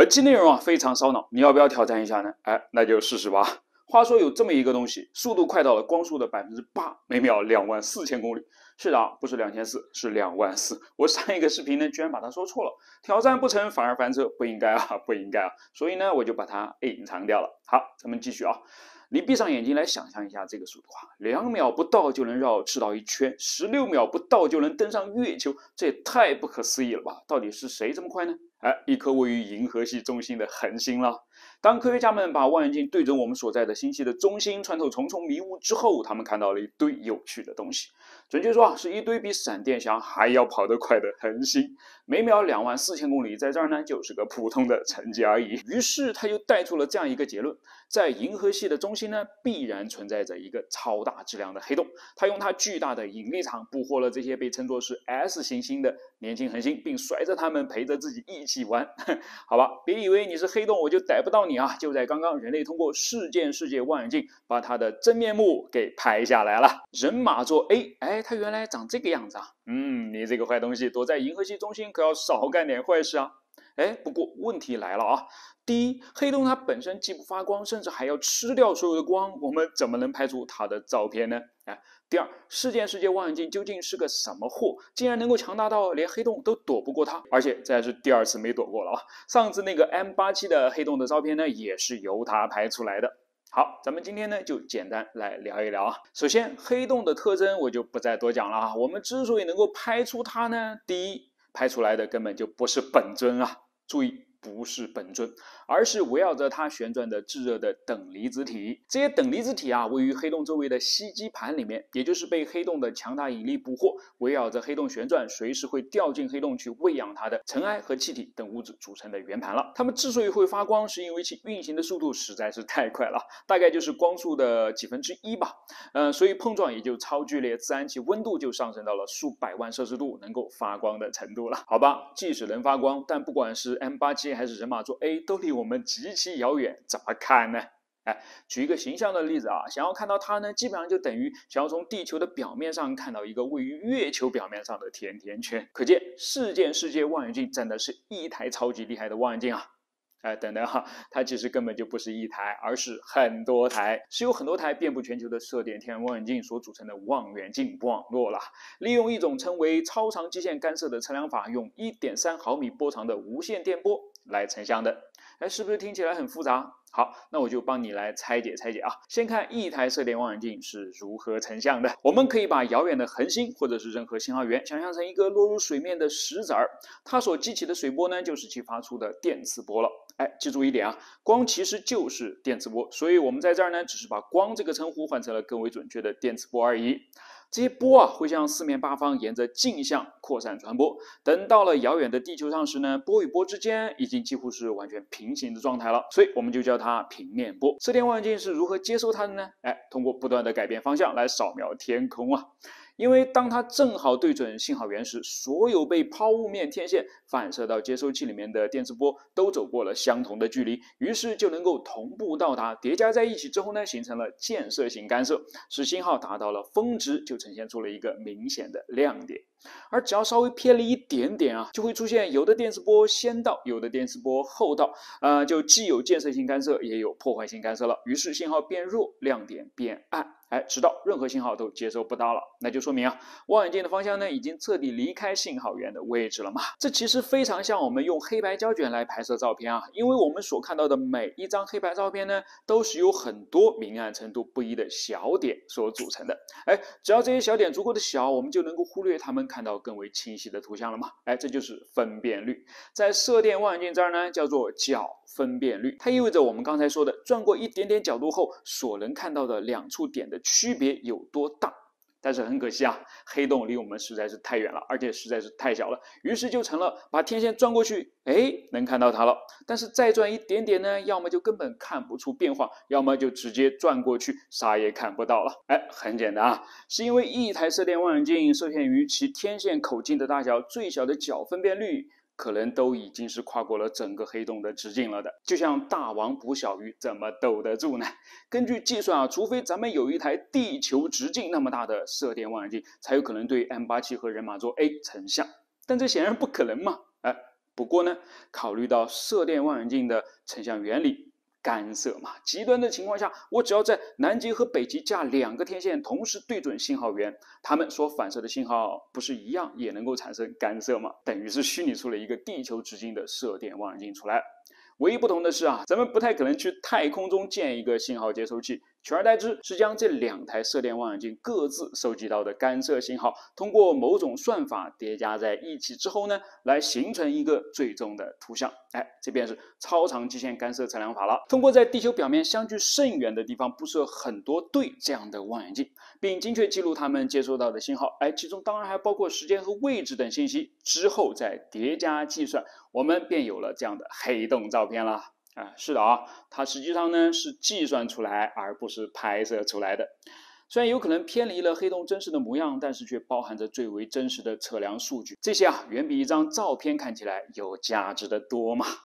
本期内容非常烧脑，你要不要挑战一下呢？那就试试吧。话说有这么一个东西，速度快到了光速的8%，每秒24000公里。是的，不是2400，是24000。我上一个视频呢，居然把它说错了，挑战不成反而翻车，不应该啊，不应该啊。所以呢，我就把它隐藏掉了。好，咱们继续啊。你闭上眼睛来想象一下这个速度2秒不到就能绕赤道1圈，16秒不到就能登上月球，这也太不可思议了吧？到底是谁这么快呢？一颗位于银河系中心的恒星了。当科学家们把望远镜对准我们所在的星系的中心，穿透重重迷雾之后，他们看到了一堆有趣的东西。准确说是一堆比闪电侠还要跑得快的恒星。每秒24000公里，在这儿呢就是个普通的成绩而已。于是他就带出了这样一个结论：在银河系的中心呢，必然存在着一个超大质量的黑洞。他用他巨大的引力场捕获了这些被称作是 S 行星的年轻恒星，并甩着它们陪着自己一起玩。好吧，别以为你是黑洞我就逮不到你啊！就在刚刚，人类通过事件世界望远镜把它的真面目给拍下来了。人马座 A， 它原来长这个样子啊！你这个坏东西，躲在银河系中心可要少干点坏事啊！不过问题来了啊！第一，黑洞它本身既不发光，甚至还要吃掉所有的光，我们怎么能拍出它的照片呢？第二，事件世界望远镜究竟是个什么货，竟然能够强大到连黑洞都躲不过它？而且这还是第二次没躲过了啊！上次那个 M87 的黑洞的照片呢，也是由它拍出来的。好，咱们今天呢就简单来聊一聊啊。首先，黑洞的特征我就不再多讲了啊。我们之所以能够拍出它呢，第一，拍出来的根本就不是本尊啊，注意，不是本尊，而是围绕着它旋转的炙热的等离子体。这些等离子体位于黑洞周围的吸积盘里面，也就是被黑洞的强大引力捕获，围绕着黑洞旋转，随时会掉进黑洞去喂养它的尘埃和气体等物质组成的圆盘了。它们之所以会发光，是因为其运行的速度实在是太快了，大概就是光速的1/1000吧。所以碰撞也就超剧烈，自然其温度就上升到了数百万摄氏度，能够发光的程度了。好吧，即使能发光，但不管是 M87 还是人马座 A， 都离我们极其遥远，怎么看呢？举一个形象的例子啊，想要看到它呢，基本上就等于想要从地球的表面上看到一个位于月球表面上的甜甜圈。可见事件世界望远镜真的是一台超级厉害的望远镜啊！等等哈，它其实根本就不是一台，而是很多台，是由很多台遍布全球的射电天文望远镜所组成的望远镜网络了。利用一种称为超长基线干涉的测量法，用1.3毫米波长的无线电波来成像的。是不是听起来很复杂？好，那我就帮你来拆解拆解啊。先看一台射电望远镜是如何成像的。我们可以把遥远的恒星或者是任何信号源想象成一个落入水面的石子儿，它所激起的水波呢，就是其发出的电磁波了。记住一点啊，光其实就是电磁波，所以我们在这儿呢，只是把光这个称呼换成了更为准确的电磁波而已。这些波会向四面八方沿着径向扩散传播，等到了遥远的地球上时呢，波与波之间已经几乎是完全平行的状态了，所以我们就叫它平面波。射电望远镜是如何接收它的呢？通过不断的改变方向来扫描天空啊。因为当它正好对准信号源时，所有被抛物面天线反射到接收器里面的电磁波都走过了相同的距离，于是就能够同步到达，叠加在一起之后呢，形成了渐射性干涉，使信号达到了峰值，就呈现出了一个明显的亮点。而只要稍微偏离一点点就会出现有的电磁波先到，有的电磁波后到，就既有渐射性干涉，也有破坏性干涉了。于是信号变弱，亮点变暗，直到任何信号都接收不到了，那就说明望远镜的方向呢已经彻底离开信号源的位置了嘛。这其实非常像我们用黑白胶卷来拍摄照片因为我们所看到的每一张黑白照片呢，都是由很多明暗程度不一的小点所组成的。只要这些小点足够的小，我们就能够忽略它们，看到更为清晰的图像了嘛。这就是分辨率，在射电望远镜这儿呢叫做角分辨率，它意味着我们刚才说的转过一点点角度后所能看到的两处点的区别有多大。但是很可惜黑洞离我们实在是太远了，而且实在是太小了，于是就成了把天线转过去，能看到它了，但是再转一点点呢，要么就根本看不出变化，要么就直接转过去，啥也看不到了。很简单是因为一台射电望远镜受限于其天线口径的大小，最小的角分辨率可能都已经是跨过了整个黑洞的直径了的，就像大王捕小鱼，怎么兜得住呢？根据计算除非咱们有一台地球直径那么大的射电望远镜，才有可能对 M87 和人马座 A 成像，但这显然不可能嘛。 不过呢，考虑到射电望远镜的成像原理，干涉嘛，极端的情况下，我只要在南极和北极架2个天线同时对准信号源，它们所反射的信号不是一样也能够产生干涉吗？等于是虚拟出了一个地球直径的射电望远镜出来。唯一不同的是咱们不太可能去太空中建一个信号接收器，取而代之是将这2台射电望远镜各自收集到的干涉信号，通过某种算法叠加在一起之后呢，来形成一个最终的图像。这便是超长基线干涉测量法了。通过在地球表面相距甚远的地方布设很多对这样的望远镜，并精确记录它们接收到的信号，其中当然还包括时间和位置等信息，之后再叠加计算，我们便有了这样的黑洞照片了。是的它实际上呢是计算出来而不是拍摄出来的。虽然有可能偏离了黑洞真实的模样，但是却包含着最为真实的测量数据，这些远比一张照片看起来有价值的多嘛。